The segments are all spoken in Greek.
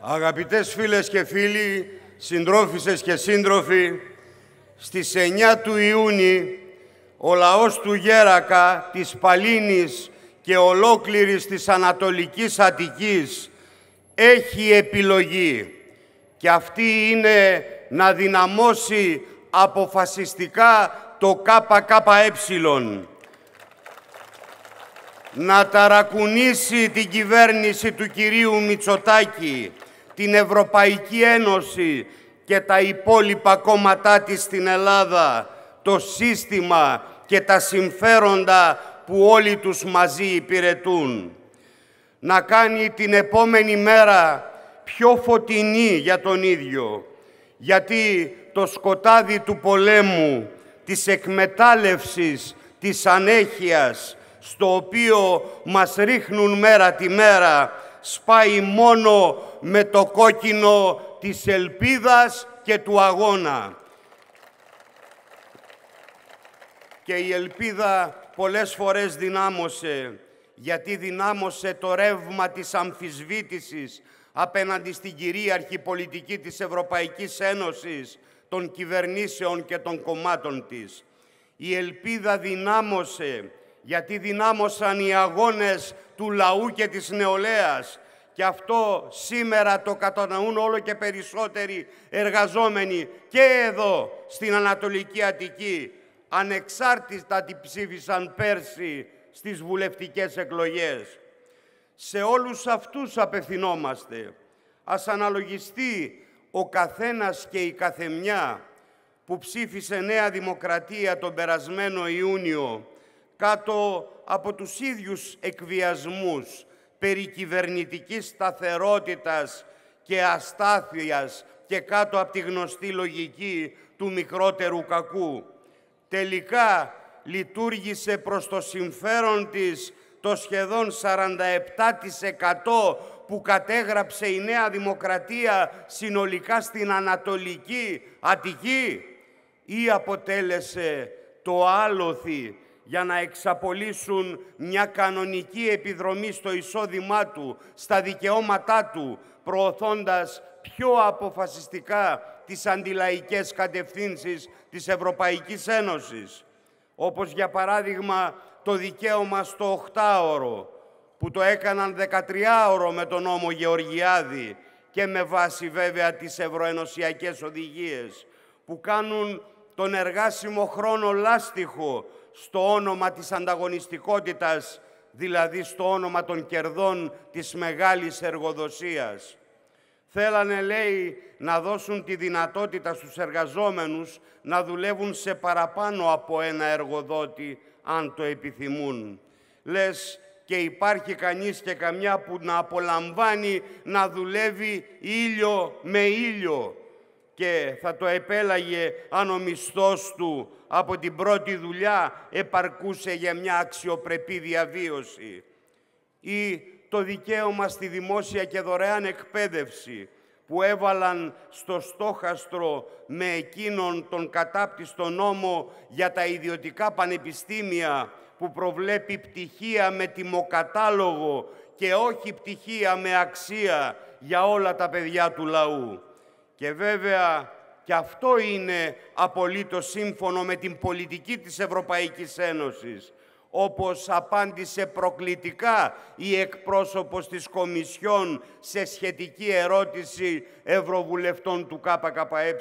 Αγαπητές φίλες και φίλοι, συντρόφισσες και σύντροφοι, στις 9 του Ιούνιου ο λαός του Γέρακα, της Παλίνης και ολόκληρης της Ανατολικής Αττικής έχει επιλογή και αυτή είναι να δυναμώσει αποφασιστικά το ΚΚΕ, να ταρακουνήσει την κυβέρνηση του κυρίου Μητσοτάκη, την Ευρωπαϊκή Ένωση και τα υπόλοιπα κόμματά της στην Ελλάδα, το σύστημα και τα συμφέροντα που όλοι τους μαζί υπηρετούν. Να κάνει την επόμενη μέρα πιο φωτεινή για τον ίδιο, γιατί το σκοτάδι του πολέμου, της εκμετάλλευσης, της ανέχειας, στο οποίο μας ρίχνουν μέρα τη μέρα, σπάει μόνο με το κόκκινο της ελπίδας και του αγώνα. Και η ελπίδα πολλές φορές δυνάμωσε, γιατί δυνάμωσε το ρεύμα της αμφισβήτησης απέναντι στην κυρίαρχη πολιτική της Ευρωπαϊκής Ένωσης, των κυβερνήσεων και των κομμάτων της. Η ελπίδα δυνάμωσε, γιατί δυνάμωσαν οι αγώνες του λαού και της νεολαίας. Και αυτό σήμερα το κατανοούν όλο και περισσότεροι εργαζόμενοι και εδώ στην Ανατολική Αττική, ανεξάρτητα τι ψήφισαν πέρσι στις βουλευτικές εκλογές. Σε όλους αυτούς απευθυνόμαστε. Ας αναλογιστεί ο καθένας και η καθεμιά που ψήφισε Νέα Δημοκρατία τον περασμένο Ιούνιο κάτω από τους ίδιους εκβιασμούς περί κυβερνητικής σταθερότητας και αστάθειας και κάτω από τη γνωστή λογική του μικρότερου κακού. Τελικά λειτουργήσε προς το συμφέρον της το σχεδόν 47% που κατέγραψε η Νέα Δημοκρατία συνολικά στην Ανατολική Αττική, ή αποτέλεσε το άλοθη για να εξαπολύσουν μια κανονική επιδρομή στο εισόδημά του, στα δικαιώματά του, προωθώντας πιο αποφασιστικά τις αντιλαϊκές κατευθύνσεις της Ευρωπαϊκής Ένωσης, όπως για παράδειγμα το δικαίωμα στο 8ωρο, που το έκαναν 13ωρο με τον νόμο Γεωργιάδη και με βάση βέβαια τις ευρωενωσιακές οδηγίες, που κάνουν τον εργάσιμο χρόνο λάστιχο στο όνομα της ανταγωνιστικότητας, δηλαδή στο όνομα των κερδών της μεγάλης εργοδοσίας. Θέλανε, λέει, να δώσουν τη δυνατότητα στους εργαζόμενους να δουλεύουν σε παραπάνω από ένα εργοδότη, αν το επιθυμούν. Λες και υπάρχει κανείς και καμιά που να απολαμβάνει να δουλεύει ήλιο με ήλιο και θα το επέλαγε αν ο μισθός του από την πρώτη δουλειά επαρκούσε για μια αξιοπρεπή διαβίωση. Ή το δικαίωμα στη δημόσια και δωρεάν εκπαίδευση που έβαλαν στο στόχαστρο με εκείνον τον κατάπτυστο νόμο για τα ιδιωτικά πανεπιστήμια που προβλέπει πτυχία με τιμοκατάλογο και όχι πτυχία με αξία για όλα τα παιδιά του λαού. Και βέβαια και αυτό είναι απολύτως σύμφωνο με την πολιτική της Ευρωπαϊκής Ένωσης, όπως απάντησε προκλητικά η εκπρόσωπος της Κομισιόν σε σχετική ερώτηση ευρωβουλευτών του ΚΚΕ.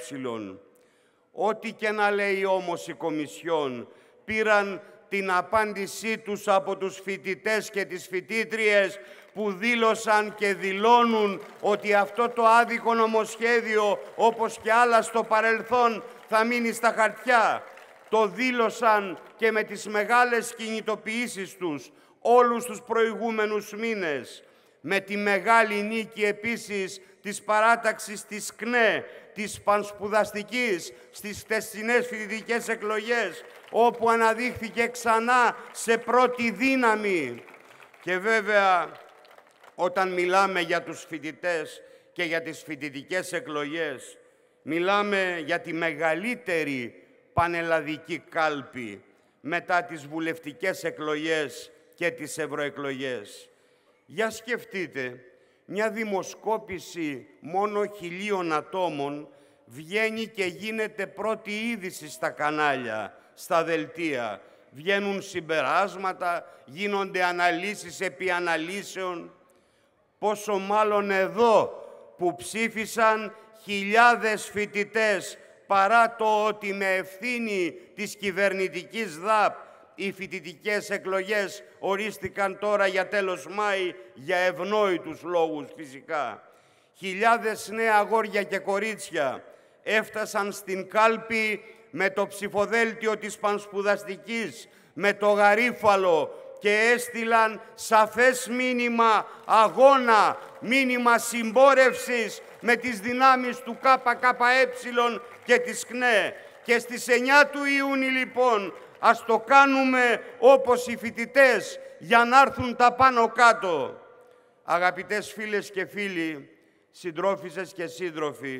Ό,τι και να λέει όμως η Κομισιόν, πήραν την απάντησή τους από τους φοιτητές και τις φοιτήτριες που δήλωσαν και δηλώνουν ότι αυτό το άδικο νομοσχέδιο, όπως και άλλα στο παρελθόν, θα μείνει στα χαρτιά. Το δήλωσαν και με τις μεγάλες κινητοποιήσεις τους όλους τους προηγούμενους μήνες. Με τη μεγάλη νίκη επίσης της παράταξης της ΚΝΕ, της πανσπουδαστικής, στις χτεσινές φοιτητικές εκλογές, όπου αναδείχθηκε ξανά σε πρώτη δύναμη. Και βέβαια, όταν μιλάμε για τους φοιτητές και για τις φοιτητικές εκλογές, μιλάμε για τη μεγαλύτερη πανελλαδική κάλπη μετά τις βουλευτικές εκλογές και τις ευρωεκλογές. Για σκεφτείτε μια δημοσκόπηση μόνο 1.000 ατόμων βγαίνει και γίνεται πρώτη είδηση στα κανάλια, στα δελτία. Βγαίνουν συμπεράσματα, γίνονται αναλύσεις επί αναλύσεων. Πόσο μάλλον εδώ που ψήφισαν χιλιάδες φοιτητές, παρά το ότι με ευθύνη της κυβερνητικής ΔΑΠ οι φοιτητικές εκλογές ορίστηκαν τώρα για τέλος Μάη, για ευνόητους λόγους φυσικά. Χιλιάδες νέα αγόρια και κορίτσια έφτασαν στην κάλπη με το ψηφοδέλτιο της πανσπουδαστικής, με το γαρίφαλο και έστειλαν σαφές μήνυμα αγώνα, μήνυμα συμπόρευσης με τις δυνάμεις του ΚΚΕ και της ΚΝΕ. Και στις 9 του Ιούνιου λοιπόν ας το κάνουμε όπως οι φοιτητές για να έρθουν τα πάνω κάτω. Αγαπητές φίλες και φίλοι, συντρόφισσες και σύντροφοι,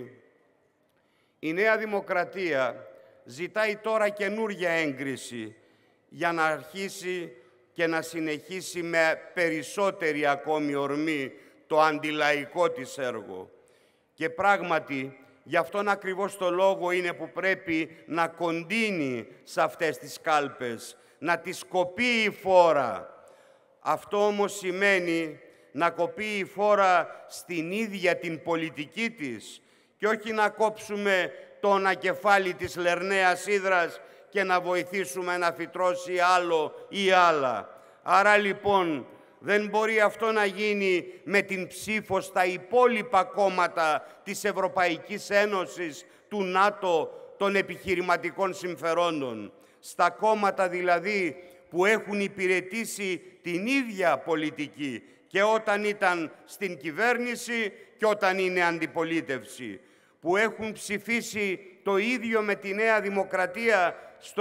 η Νέα Δημοκρατία ζητάει τώρα καινούργια έγκριση για να αρχίσει και να συνεχίσει με περισσότερη ακόμη ορμή το αντιλαϊκό της έργο. Και πράγματι, γι' αυτόν ακριβώς το λόγο είναι που πρέπει να κοντίνει σε αυτές τις κάλπες, να τις κοπεί η φόρα. Αυτό όμως σημαίνει να κοπεί η φόρα στην ίδια την πολιτική της και όχι να κόψουμε το ανακεφάλι της λερναίας ύδρας και να βοηθήσουμε να φυτρώσει άλλο ή άλλα. Άρα λοιπόν δεν μπορεί αυτό να γίνει με την ψήφο στα υπόλοιπα κόμματα της Ευρωπαϊκής Ένωσης, του ΝΑΤΟ, των επιχειρηματικών συμφερόντων. Στα κόμματα δηλαδή που έχουν υπηρετήσει την ίδια πολιτική και όταν ήταν στην κυβέρνηση και όταν είναι αντιπολίτευση, που έχουν ψηφίσει το ίδιο με τη Νέα Δημοκρατία στο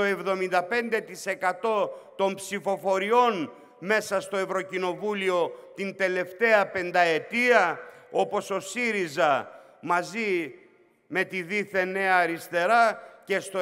75% των ψηφοφοριών μέσα στο Ευρωκοινοβούλιο την τελευταία πενταετία, όπως ο ΣΥΡΙΖΑ μαζί με τη δίθεν Νέα Αριστερά και στο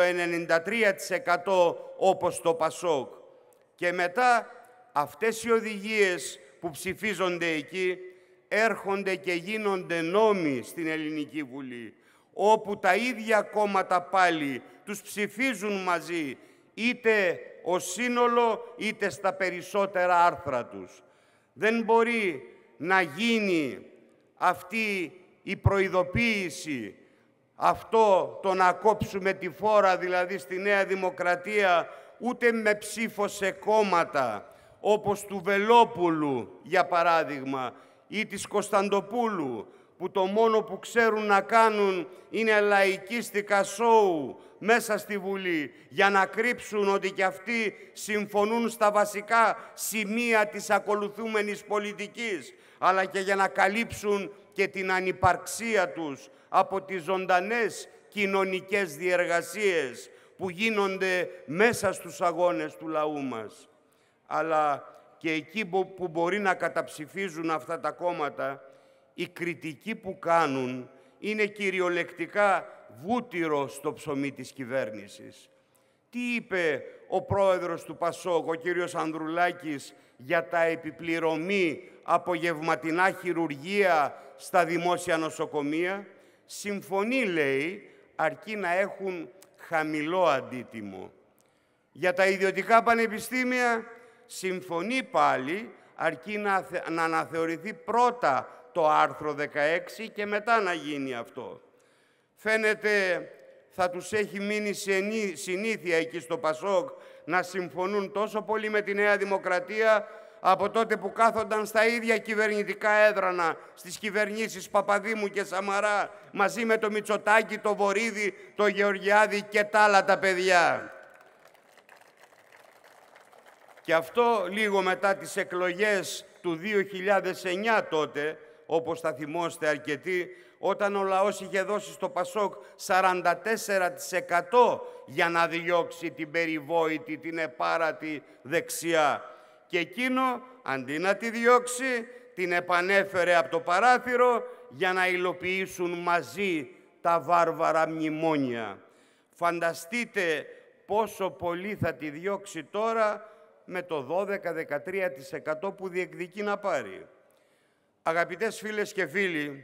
93% όπως το ΠΑΣΟΚ. Και μετά αυτές οι οδηγίες που ψηφίζονται εκεί έρχονται και γίνονται νόμοι στην Ελληνική Βουλή, όπου τα ίδια κόμματα πάλι τους ψηφίζουν μαζί, είτε ως σύνολο, είτε στα περισσότερα άρθρα τους. Δεν μπορεί να γίνει αυτή η προειδοποίηση, αυτό το να κόψουμε τη φόρα δηλαδή στη Νέα Δημοκρατία, ούτε με ψήφο σε κόμματα, όπως του Βελόπουλου, για παράδειγμα, ή της Κωνσταντοπούλου, που το μόνο που ξέρουν να κάνουν είναι λαϊκίστικα σόου μέσα στη Βουλή, για να κρύψουν ότι κι αυτοί συμφωνούν στα βασικά σημεία της ακολουθούμενης πολιτικής, αλλά και για να καλύψουν και την ανυπαρξία τους από τις ζωντανές κοινωνικές διεργασίες που γίνονται μέσα στους αγώνες του λαού μας. Αλλά και εκεί που μπορεί να καταψηφίζουν αυτά τα κόμματα, η κριτική που κάνουν είναι κυριολεκτικά βούτυρο στο ψωμί της κυβέρνησης. Τι είπε ο πρόεδρος του ΠΑΣΟΚ, ο κύριος Ανδρουλάκης, για τα επιπληρωμή απογευματινά χειρουργία στα δημόσια νοσοκομεία? Συμφωνεί, λέει, αρκεί να έχουν χαμηλό αντίτιμο. Για τα ιδιωτικά πανεπιστήμια συμφωνεί πάλι, αρκεί να αναθεωρηθεί πρώτα το άρθρο 16 και μετά να γίνει αυτό. Φαίνεται θα τους έχει μείνει συνήθεια εκεί στο ΠΑΣΟΚ να συμφωνούν τόσο πολύ με τη Νέα Δημοκρατία από τότε που κάθονταν στα ίδια κυβερνητικά έδρανα στις κυβερνήσεις Παπαδήμου και Σαμαρά μαζί με το Μητσοτάκη, το Βορίδη, το Γεωργιάδη και τα άλλα τα παιδιά. Και αυτό λίγο μετά τις εκλογές του 2009 τότε, όπως θα θυμόστε αρκετοί, όταν ο λαός είχε δώσει στο ΠΑΣΟΚ 44% για να διώξει την περιβόητη, την επάρατη δεξιά. Και εκείνο, αντί να τη διώξει, την επανέφερε από το παράθυρο για να υλοποιήσουν μαζί τα βάρβαρα μνημόνια. Φανταστείτε πόσο πολύ θα τη διώξει τώρα με το 12-13% που διεκδικεί να πάρει. Αγαπητές φίλες και φίλοι,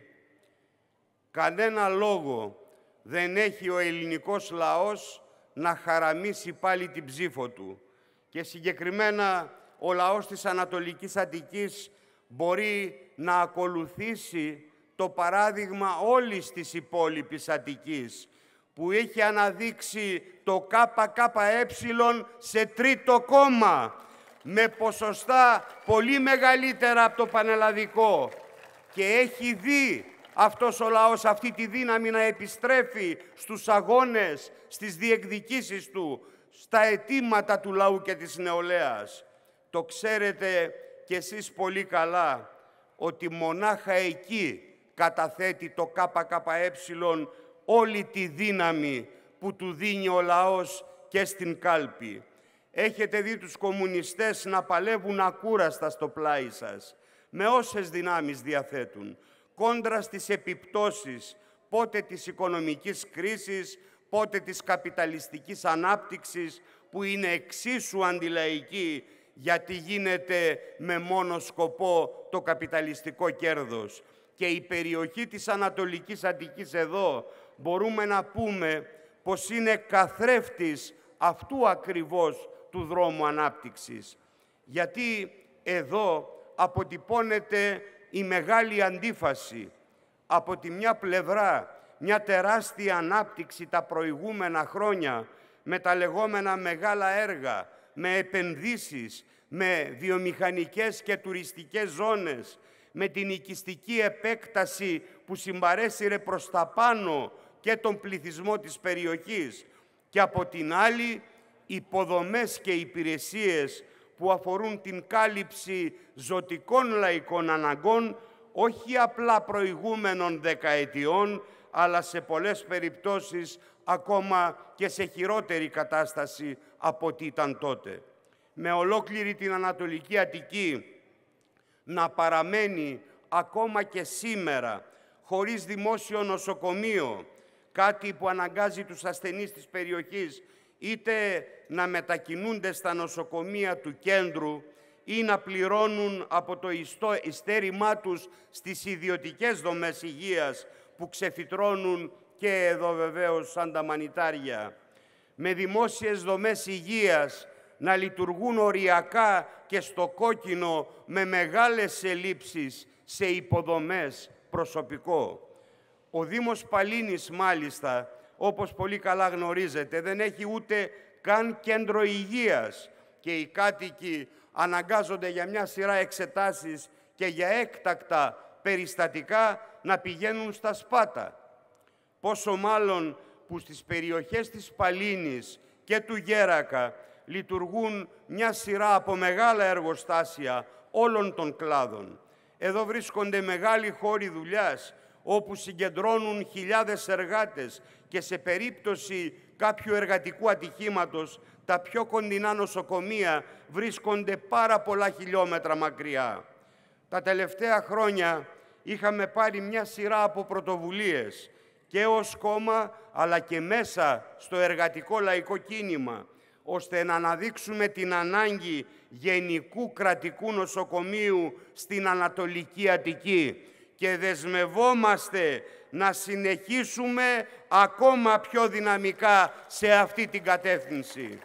κανένα λόγο δεν έχει ο ελληνικός λαός να χαραμίσει πάλι την ψήφο του. Και συγκεκριμένα ο λαός της Ανατολικής Αττικής μπορεί να ακολουθήσει το παράδειγμα όλης της υπόλοιπης Αττικής, που έχει αναδείξει το ΚΚΕ σε τρίτο κόμμα, με ποσοστά πολύ μεγαλύτερα από το πανελλαδικό. Και έχει δει αυτός ο λαός αυτή τη δύναμη να επιστρέφει στους αγώνες, στις διεκδικήσεις του, στα αιτήματα του λαού και της νεολαίας. Το ξέρετε κι εσείς πολύ καλά ότι μονάχα εκεί καταθέτει το ΚΚΕ όλη τη δύναμη που του δίνει ο λαός και στην κάλπη. Έχετε δει τους κομμουνιστές να παλεύουν ακούραστα στο πλάι σας, με όσες δυνάμεις διαθέτουν, κόντρα στις επιπτώσεις πότε της οικονομικής κρίσης, πότε της καπιταλιστικής ανάπτυξης, που είναι εξίσου αντιλαϊκή, γιατί γίνεται με μόνο σκοπό το καπιταλιστικό κέρδος. Και η περιοχή της Ανατολικής Αττικής εδώ μπορούμε να πούμε πως είναι καθρέφτης αυτού ακριβώς του δρόμου ανάπτυξης. Γιατί εδώ αποτυπώνεται η μεγάλη αντίφαση. Από τη μια πλευρά, μια τεράστια ανάπτυξη τα προηγούμενα χρόνια με τα λεγόμενα μεγάλα έργα, με επενδύσεις, με βιομηχανικές και τουριστικές ζώνες, με την οικιστική επέκταση που συμπαρέσυρε προς τα πάνω και τον πληθυσμό της περιοχής, και από την άλλη υποδομές και υπηρεσίες που αφορούν την κάλυψη ζωτικών λαϊκών αναγκών, όχι απλά προηγούμενων δεκαετιών, αλλά σε πολλές περιπτώσεις ακόμα και σε χειρότερη κατάσταση από ό,τι ήταν τότε. Με ολόκληρη την Ανατολική Αττική να παραμένει ακόμα και σήμερα χωρίς δημόσιο νοσοκομείο, κάτι που αναγκάζει τους ασθενείς της περιοχής είτε να μετακινούνται στα νοσοκομεία του κέντρου ή να πληρώνουν από το ειστέρημά τους στις ιδιωτικές δομές υγείας που ξεφυτρώνουν και εδώ βεβαίως σαν τα μανιτάρια. Με δημόσιες δομές υγείας να λειτουργούν οριακά και στο κόκκινο, με μεγάλες ελλείψεις σε υποδομές, προσωπικό. Ο Δήμος Παλίνης, μάλιστα, όπως πολύ καλά γνωρίζετε, δεν έχει ούτε καν κέντρο υγείας και οι κάτοικοι αναγκάζονται για μια σειρά εξετάσεις και για έκτακτα περιστατικά να πηγαίνουν στα Σπάτα. Πόσο μάλλον που στις περιοχές της Παλίνης και του Γέρακα λειτουργούν μια σειρά από μεγάλα εργοστάσια όλων των κλάδων. Εδώ βρίσκονται μεγάλοι χώροι δουλειάς, όπου συγκεντρώνουν χιλιάδες εργάτες και σε περίπτωση κάποιου εργατικού ατυχήματος, τα πιο κοντινά νοσοκομεία βρίσκονται πάρα πολλά χιλιόμετρα μακριά. Τα τελευταία χρόνια είχαμε πάρει μια σειρά από πρωτοβουλίες και ως κόμμα, αλλά και μέσα στο εργατικό λαϊκό κίνημα, ώστε να αναδείξουμε την ανάγκη γενικού κρατικού νοσοκομείου στην Ανατολική Αττική και δεσμευόμαστε να συνεχίσουμε ακόμα πιο δυναμικά σε αυτή την κατεύθυνση.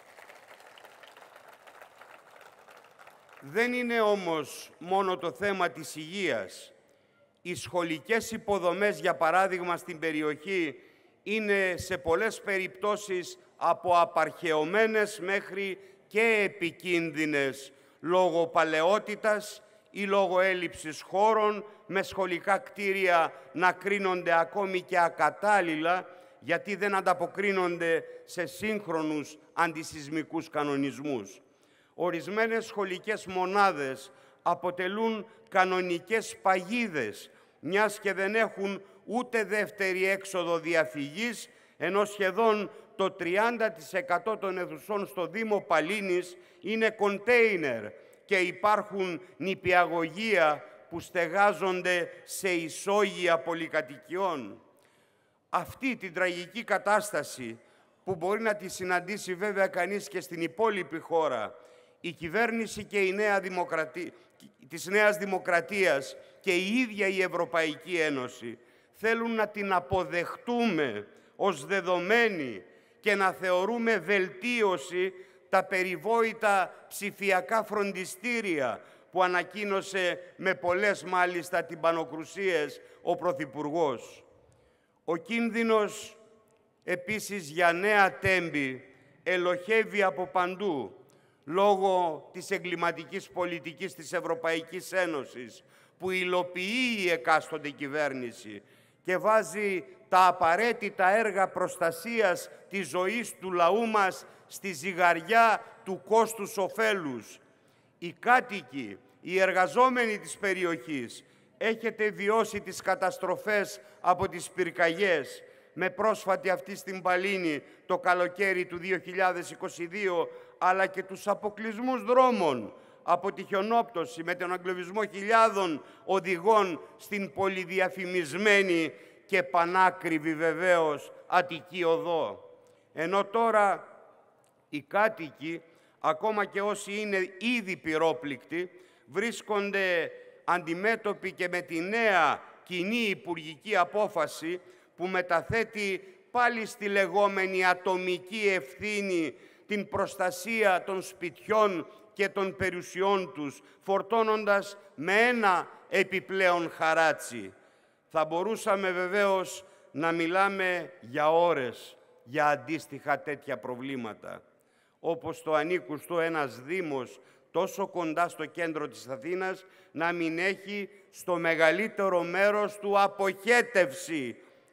Δεν είναι όμως μόνο το θέμα της υγείας. Οι σχολικές υποδομές, για παράδειγμα, στην περιοχή είναι σε πολλές περιπτώσεις από απαρχαιωμένες μέχρι και επικίνδυνες λόγω παλαιότητας ή λόγω έλλειψης χώρων, με σχολικά κτίρια να κρίνονται ακόμη και ακατάλληλα γιατί δεν ανταποκρίνονται σε σύγχρονους αντισυσμικούς κανονισμούς. Ορισμένες σχολικές μονάδες αποτελούν κανονικές παγίδες, μιας και δεν έχουν ούτε δεύτερη έξοδο διαφυγής, ενώ σχεδόν το 30% των αιθουσών στο Δήμο Παλίνης είναι κοντέινερ και υπάρχουν νηπιαγωγεία που στεγάζονται σε ισόγεια πολυκατοικιών. Αυτή την τραγική κατάσταση, που μπορεί να τη συναντήσει βέβαια κανείς και στην υπόλοιπη χώρα, Η κυβέρνηση και της Νέας Δημοκρατίας και η ίδια η Ευρωπαϊκή Ένωση θέλουν να την αποδεχτούμε ως δεδομένη και να θεωρούμε βελτίωση τα περιβόητα ψηφιακά φροντιστήρια που ανακοίνωσε με πολλές μάλιστα τυμπανοκρουσίες ο Πρωθυπουργός. Ο κίνδυνος επίσης για νέα τέμπη ελοχεύει από παντού λόγω της εγκληματικής πολιτικής της Ευρωπαϊκής Ένωσης που υλοποιεί η εκάστοτε κυβέρνηση και βάζει τα απαραίτητα έργα προστασίας της ζωής του λαού μας στη ζυγαριά του κόστους ωφέλους. Οι κάτοικοι, οι εργαζόμενοι της περιοχής, έχετε βιώσει τις καταστροφές από τις πυρκαγιές, με πρόσφατη αυτή στην Παλίνη το καλοκαίρι του 2022, αλλά και τους αποκλεισμούς δρόμων από τη χιονόπτωση με τον εγκλωβισμό χιλιάδων οδηγών στην πολυδιαφημισμένη και πανάκριβη βεβαίως Αττική Οδό. Ενώ τώρα οι κάτοικοι, ακόμα και όσοι είναι ήδη πυρόπληκτοι, βρίσκονται αντιμέτωποι και με τη νέα κοινή υπουργική απόφαση που μεταθέτει πάλι στη λεγόμενη ατομική ευθύνη την προστασία των σπιτιών και των περιουσιών τους, φορτώνοντας με ένα επιπλέον χαράτσι. Θα μπορούσαμε βεβαίως να μιλάμε για ώρες για αντίστοιχα τέτοια προβλήματα, όπως το ανήκουστο ένας δήμος τόσο κοντά στο κέντρο της Αθήνας να μην έχει στο μεγαλύτερο μέρος του αποχέτευση,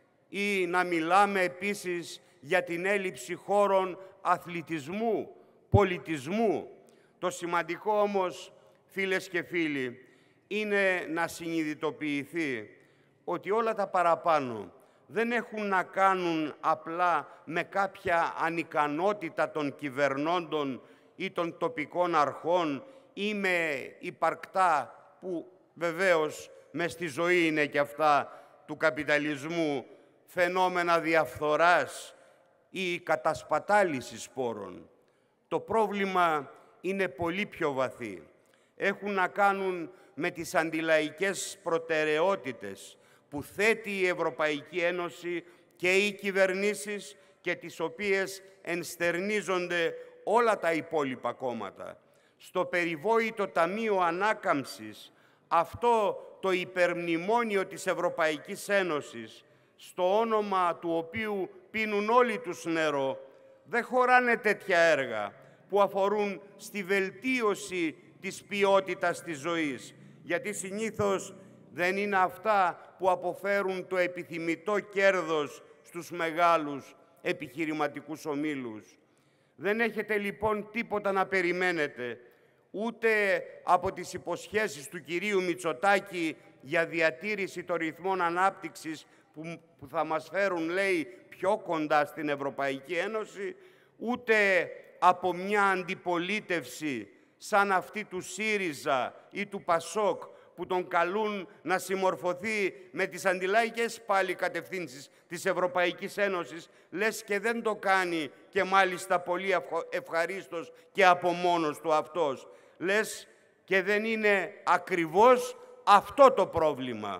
ή να μιλάμε επίσης για την έλλειψη χώρων αθλητισμού, πολιτισμού. Το σημαντικό όμως, φίλες και φίλοι, είναι να συνειδητοποιηθεί ότι όλα τα παραπάνω δεν έχουν να κάνουν απλά με κάποια ανικανότητα των κυβερνώντων ή των τοπικών αρχών ή με υπαρκτά, που βεβαίως μες στη ζωή είναι και αυτά του καπιταλισμού, φαινόμενα διαφθοράς ή κατασπατάλησης πόρων. Το πρόβλημα είναι πολύ πιο βαθύ. Έχουν να κάνουν με τις αντιλαϊκές προτεραιότητες που θέτει η Ευρωπαϊκή Ένωση και οι κυβερνήσεις και τις οποίες ενστερνίζονται όλα τα υπόλοιπα κόμματα. Στο περιβόητο Ταμείο Ανάκαμψης, αυτό το υπερμνημόνιο της Ευρωπαϊκής Ένωσης, στο όνομα του οποίου πίνουν όλοι τους νερό, δεν χωράνε τέτοια έργα που αφορούν στη βελτίωση της ποιότητας της ζωής, γιατί συνήθως δεν είναι αυτά που αποφέρουν το επιθυμητό κέρδος στους μεγάλους επιχειρηματικούς ομίλους. Δεν έχετε λοιπόν τίποτα να περιμένετε, ούτε από τις υποσχέσεις του κυρίου Μητσοτάκη για διατήρηση των ρυθμών ανάπτυξης που θα μας φέρουν, λέει, πιο κοντά στην Ευρωπαϊκή Ένωση, ούτε από μια αντιπολίτευση σαν αυτή του ΣΥΡΙΖΑ ή του ΠΑΣΟΚ, που τον καλούν να συμμορφωθεί με τις αντιλαϊκές πάλι κατευθύνσεις της Ευρωπαϊκής Ένωσης, λες και δεν το κάνει και μάλιστα πολύ ευχαρίστως και από μόνος του αυτός. Λες και δεν είναι ακριβώς αυτό το πρόβλημα.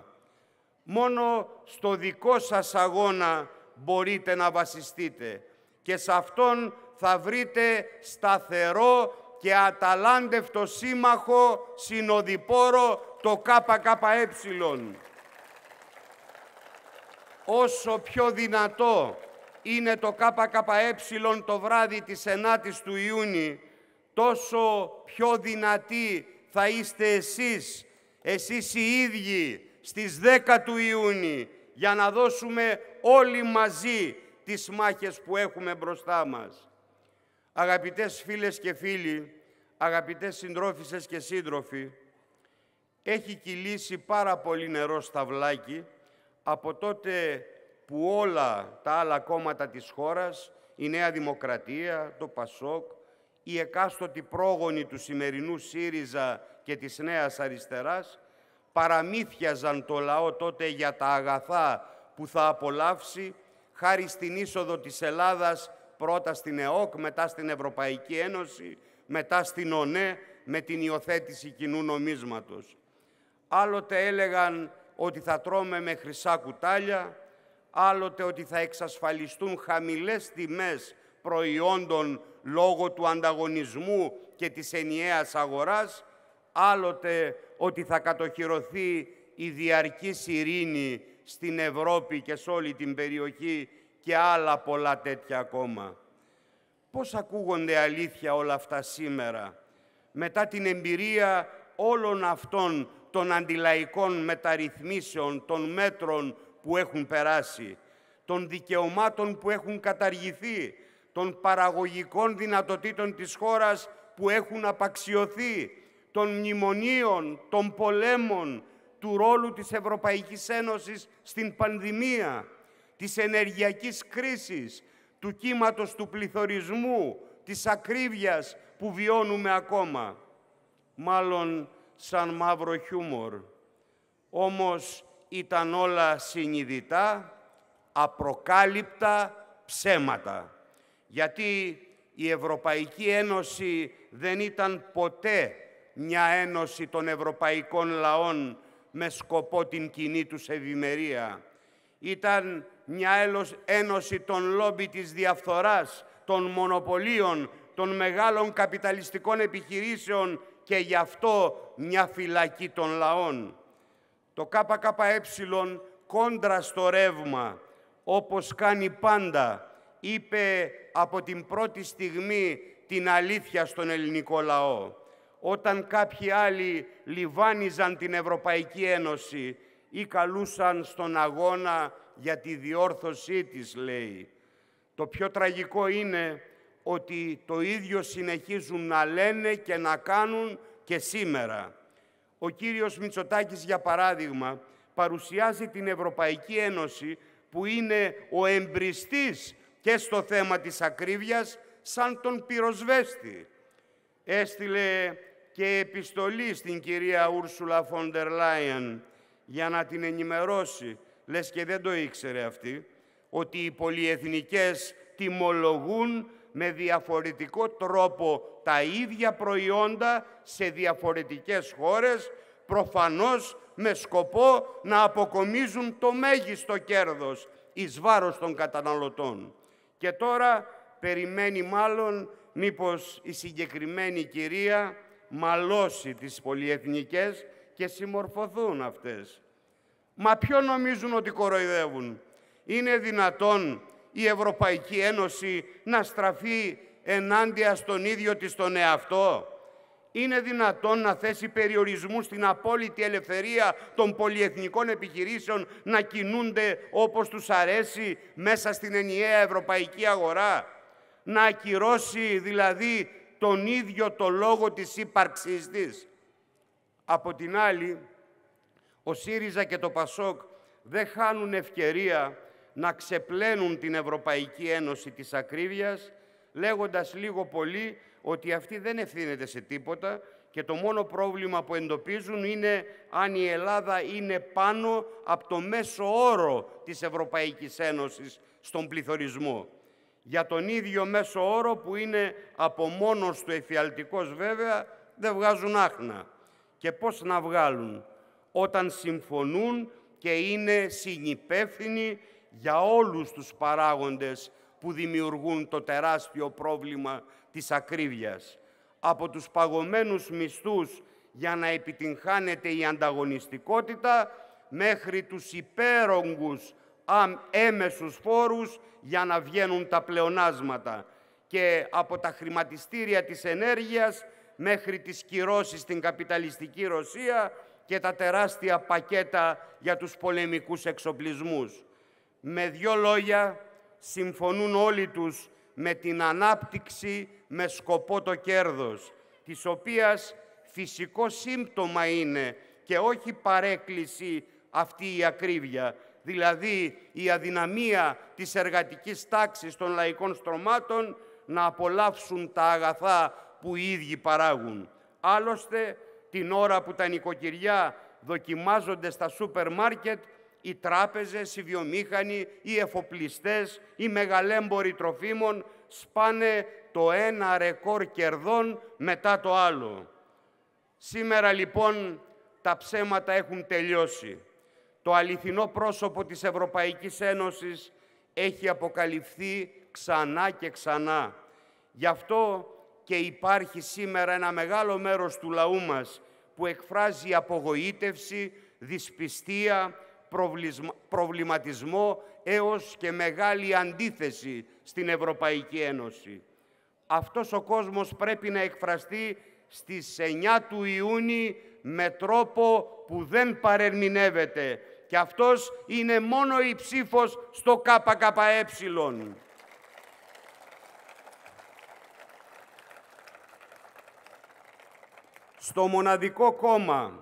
Μόνο στο δικό σας αγώνα μπορείτε να βασιστείτε και σε αυτόν θα βρείτε σταθερό και αταλάντευτο σύμμαχο συνοδοιπόρο, το ΚΚΕ. Όσο πιο δυνατό είναι το ΚΚΕ το βράδυ της 9ης του Ιούνιου, τόσο πιο δυνατοί θα είστε εσείς οι ίδιοι στις 10 του Ιούνιου, για να δώσουμε όλοι μαζί τις μάχες που έχουμε μπροστά μας. Αγαπητές φίλες και φίλοι, αγαπητές συντρόφισσες και σύντροφοι, έχει κυλήσει πάρα πολύ νερό στα βλάκι από τότε που όλα τα άλλα κόμματα της χώρας, η Νέα Δημοκρατία, το ΠΑΣΟΚ, οι εκάστοτοι πρόγονοι του σημερινού ΣΥΡΙΖΑ και της Νέας Αριστεράς, παραμύθιαζαν το λαό τότε για τα αγαθά που θα απολαύσει χάρη στην είσοδο της Ελλάδας πρώτα στην ΕΟΚ, μετά στην Ευρωπαϊκή Ένωση, μετά στην ΟΝΕ με την υιοθέτηση κοινού νομίσματος. Άλλοτε έλεγαν ότι θα τρώμε με χρυσά κουτάλια, άλλοτε ότι θα εξασφαλιστούν χαμηλές τιμές προϊόντων λόγω του ανταγωνισμού και της ενιαίας αγοράς, άλλοτε ότι θα κατοχυρωθεί η διαρκής ειρήνη στην Ευρώπη και σε όλη την περιοχή και άλλα πολλά τέτοια ακόμα. Πώς ακούγονται αλήθεια όλα αυτά σήμερα, μετά την εμπειρία όλων αυτών των αντιλαϊκών μεταρρυθμίσεων, των μέτρων που έχουν περάσει, των δικαιωμάτων που έχουν καταργηθεί, των παραγωγικών δυνατοτήτων της χώρας που έχουν απαξιωθεί, των μνημονίων, των πολέμων, του ρόλου της Ευρωπαϊκής Ένωσης στην πανδημία, της ενεργειακής κρίσης, του κύματος του πληθωρισμού, της ακρίβειας που βιώνουμε ακόμα. Μάλλον σαν μαύρο χιούμορ. Όμως ήταν όλα συνειδητά, απροκάλυπτα ψέματα. Γιατί η Ευρωπαϊκή Ένωση δεν ήταν ποτέ μια ένωση των ευρωπαϊκών λαών με σκοπό την κοινή τους ευημερία. Ήταν μια ένωση των λόμπι της διαφθοράς, των μονοπωλίων, των μεγάλων καπιταλιστικών επιχειρήσεων και γι' αυτό μια φυλακή των λαών. Το ΚΚΕ κόντρα στο ρεύμα, όπως κάνει πάντα, είπε από την πρώτη στιγμή την αλήθεια στον ελληνικό λαό. Όταν κάποιοι άλλοι λιβάνιζαν την Ευρωπαϊκή Ένωση ή καλούσαν στον αγώνα για τη διόρθωσή της, λέει. Το πιο τραγικό είναι ότι το ίδιο συνεχίζουν να λένε και να κάνουν και σήμερα. Ο κύριος Μητσοτάκης, για παράδειγμα, παρουσιάζει την Ευρωπαϊκή Ένωση, που είναι ο εμπριστής και στο θέμα της ακρίβειας, σαν τον πυροσβέστη. Έστειλε και επιστολή στην κυρία Ούρσουλα Φόντερ Λάιεν για να την ενημερώσει, λες και δεν το ήξερε αυτή, ότι οι πολυεθνικές τιμολογούν με διαφορετικό τρόπο τα ίδια προϊόντα σε διαφορετικές χώρες, προφανώς με σκοπό να αποκομίζουν το μέγιστο κέρδος εις βάρος των καταναλωτών. Και τώρα περιμένει μάλλον μήπως η συγκεκριμένη κυρία μαλώσει τις πολυεθνικές και συμμορφωθούν αυτές. Μα ποιο νομίζουν ότι κοροϊδεύουν? Είναι δυνατόν η Ευρωπαϊκή Ένωση να στραφεί ενάντια στον ίδιο της τον εαυτό? Είναι δυνατόν να θέσει περιορισμού στην απόλυτη ελευθερία των πολυεθνικών επιχειρήσεων να κινούνται όπως τους αρέσει μέσα στην ενιαία ευρωπαϊκή αγορά? Να ακυρώσει δηλαδή τον ίδιο το λόγο της ύπαρξής της? Από την άλλη, ο ΣΥΡΙΖΑ και το ΠΑΣΟΚ δεν χάνουν ευκαιρία να ξεπλένουν την Ευρωπαϊκή Ένωση της ακρίβειας, λέγοντας λίγο πολύ ότι αυτή δεν ευθύνεται σε τίποτα και το μόνο πρόβλημα που εντοπίζουν είναι αν η Ελλάδα είναι πάνω από το μέσο όρο της Ευρωπαϊκής Ένωσης στον πληθωρισμό. Για τον ίδιο μέσο όρο, που είναι από μόνος του εφιαλτικός βέβαια, δεν βγάζουν άχνα. Και πώς να βγάλουν όταν συμφωνούν και είναι συνυπεύθυνοι για όλους τους παράγοντες που δημιουργούν το τεράστιο πρόβλημα της ακρίβειας. Από τους παγωμένους μισθούς για να επιτυγχάνεται η ανταγωνιστικότητα, μέχρι τους υπέρογκους έμεσους φόρους για να βγαίνουν τα πλεονάσματα, και από τα χρηματιστήρια της ενέργειας μέχρι τις κυρώσεις στην καπιταλιστική Ρωσία και τα τεράστια πακέτα για τους πολεμικούς εξοπλισμούς. Με δύο λόγια, συμφωνούν όλοι τους με την ανάπτυξη με σκοπό το κέρδος, της οποίας φυσικό σύμπτωμα είναι και όχι παρέκκληση αυτή η ακρίβεια, δηλαδή η αδυναμία της εργατικής τάξης των λαϊκών στρωμάτων να απολαύσουν τα αγαθά που οι ίδιοι παράγουν. Άλλωστε, την ώρα που τα νοικοκυριά δοκιμάζονται στα σούπερ μάρκετ, οι τράπεζες, οι βιομήχανοι, οι εφοπλιστές, οι μεγαλέμποροι τροφίμων σπάνε το ένα ρεκόρ κερδών μετά το άλλο. Σήμερα λοιπόν τα ψέματα έχουν τελειώσει. Το αληθινό πρόσωπο της Ευρωπαϊκής Ένωσης έχει αποκαλυφθεί ξανά και ξανά. Γι' αυτό και υπάρχει σήμερα ένα μεγάλο μέρος του λαού μας που εκφράζει απογοήτευση, δυσπιστία, προβληματισμό έως και μεγάλη αντίθεση στην Ευρωπαϊκή Ένωση. Αυτός ο κόσμος πρέπει να εκφραστεί στις 9 του Ιούνιου με τρόπο που δεν παρερμηνεύεται. Και αυτός είναι μόνο η ψήφος στο ΚΚΕ. Στο μοναδικό κόμμα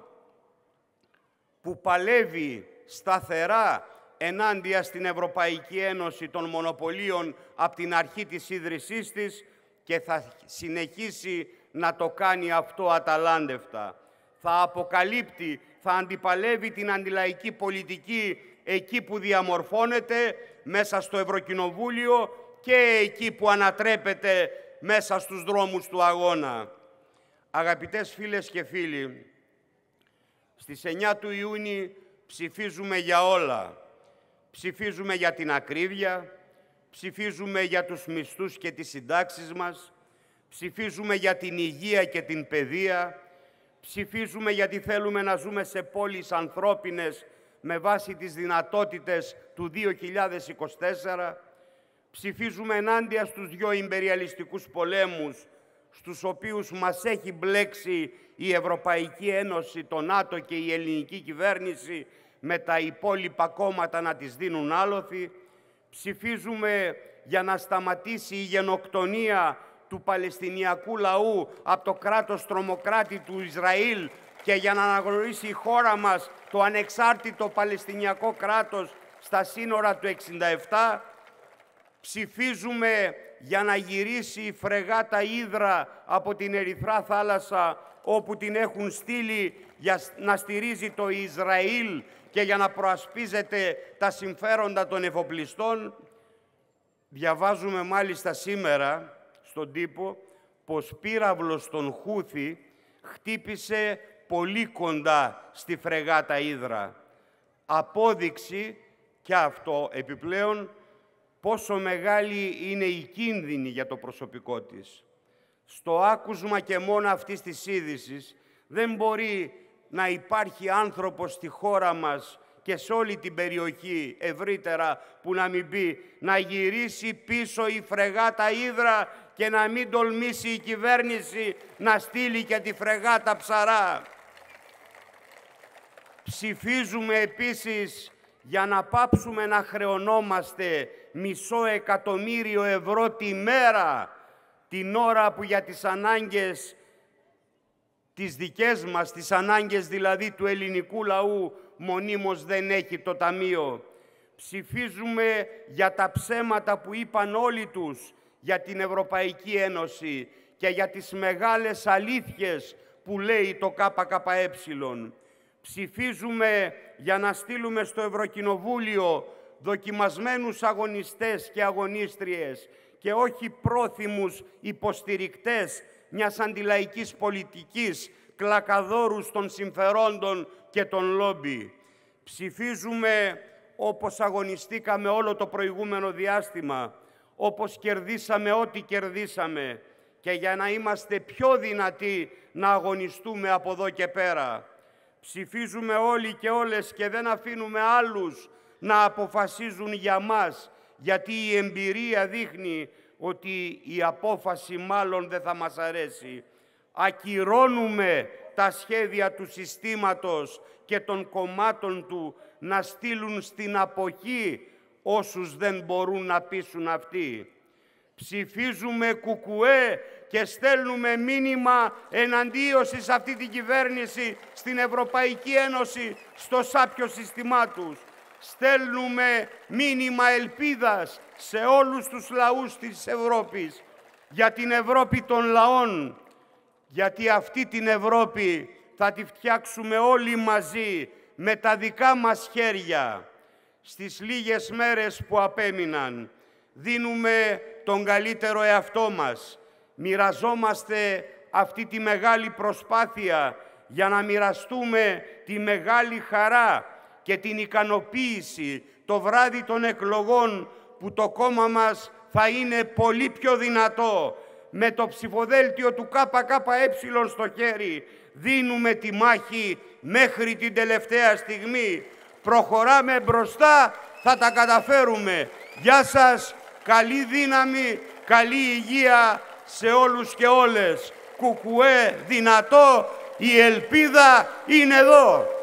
που παλεύει σταθερά ενάντια στην Ευρωπαϊκή Ένωση των Μονοπωλίων από την αρχή της ίδρυσής της και θα συνεχίσει να το κάνει αυτό αταλάντευτα. Θα αποκαλύπτει, θα αντιπαλεύει την αντιλαϊκή πολιτική εκεί που διαμορφώνεται μέσα στο Ευρωκοινοβούλιο και εκεί που ανατρέπεται μέσα στους δρόμους του αγώνα. Αγαπητές φίλες και φίλοι, στις 9 του Ιούνιου ψηφίζουμε για όλα. Ψηφίζουμε για την ακρίβεια, ψηφίζουμε για τους μισθούς και τις συντάξεις μας, ψηφίζουμε για την υγεία και την παιδεία, ψηφίζουμε γιατί θέλουμε να ζούμε σε πόλεις ανθρώπινες με βάση τις δυνατότητες του 2024, ψηφίζουμε ενάντια στους δύο ιμπεριαλιστικούς πολέμους στους οποίους μας έχει μπλέξει η Ευρωπαϊκή Ένωση, το ΝΑΤΟ και η ελληνική κυβέρνηση με τα υπόλοιπα κόμματα να τις δίνουν άλοθη. Ψηφίζουμε για να σταματήσει η γενοκτονία του Παλαιστινιακού λαού από το κράτος τρομοκράτη του Ισραήλ και για να αναγνωρίσει η χώρα μας το ανεξάρτητο Παλαιστινιακό κράτος στα σύνορα του 1967. Ψηφίζουμε για να γυρίσει η φρεγάτα Ύδρα από την Ερυθρά θάλασσα, όπου την έχουν στείλει για να στηρίζει το Ισραήλ και για να προασπίζεται τα συμφέροντα των εφοπλιστών. Διαβάζουμε μάλιστα σήμερα στον τύπο πως πύραυλος των Χούθη χτύπησε πολύ κοντά στη φρεγάτα Ύδρα. Απόδειξη και αυτό επιπλέον πόσο μεγάλη είναι η κίνδυνη για το προσωπικό της. Στο άκουσμα και μόνο αυτής της είδησης δεν μπορεί να υπάρχει άνθρωπος στη χώρα μας και σε όλη την περιοχή ευρύτερα που να μην πει να γυρίσει πίσω η φρεγάτα Ύδρα και να μην τολμήσει η κυβέρνηση να στείλει και τη φρεγάτα Ψαρά. Ψηφίζουμε επίσης για να πάψουμε να χρεωνόμαστε $500.000 ευρώ τη μέρα, την ώρα που για τις ανάγκες τις δικές μας, τις ανάγκες δηλαδή του ελληνικού λαού, μονίμως δεν έχει το Ταμείο. Ψηφίζουμε για τα ψέματα που είπαν όλοι τους για την Ευρωπαϊκή Ένωση και για τις μεγάλες αλήθειες που λέει το ΚΚΕ. Ψηφίζουμε για να στείλουμε στο Ευρωκοινοβούλιο δοκιμασμένους αγωνιστές και αγωνίστριες και όχι πρόθυμους υποστηρικτές μιας αντιλαϊκής πολιτικής, κλακαδόρους των συμφερόντων και των λόμπι. Ψηφίζουμε όπως αγωνιστήκαμε όλο το προηγούμενο διάστημα, όπως κερδίσαμε ό,τι κερδίσαμε και για να είμαστε πιο δυνατοί να αγωνιστούμε από εδώ και πέρα. Ψηφίζουμε όλοι και όλες και δεν αφήνουμε άλλους να αποφασίζουν για μας, γιατί η εμπειρία δείχνει ότι η απόφαση μάλλον δεν θα μας αρέσει. Ακυρώνουμε τα σχέδια του συστήματος και των κομμάτων του να στείλουν στην αποχή όσους δεν μπορούν να πείσουν αυτοί. Ψηφίζουμε ΚΚΕ και στέλνουμε μήνυμα εναντίωση σε αυτή την κυβέρνηση, στην Ευρωπαϊκή Ένωση, στο σάπιο σύστημά τους. Στέλνουμε μήνυμα ελπίδας σε όλους τους λαούς της Ευρώπης, για την Ευρώπη των λαών, γιατί αυτή την Ευρώπη θα τη φτιάξουμε όλοι μαζί, με τα δικά μας χέρια. Στις λίγες μέρες που απέμειναν, δίνουμε τον καλύτερο εαυτό μας, μοιραζόμαστε αυτή τη μεγάλη προσπάθεια για να μοιραστούμε τη μεγάλη χαρά και την ικανοποίηση το βράδυ των εκλογών, που το κόμμα μας θα είναι πολύ πιο δυνατό. Με το ψηφοδέλτιο του ΚΚΕ στο χέρι δίνουμε τη μάχη μέχρι την τελευταία στιγμή. Προχωράμε μπροστά, θα τα καταφέρουμε. Γεια σας, καλή δύναμη, καλή υγεία σε όλους και όλες. Κουκουέ δυνατό, η ελπίδα είναι εδώ.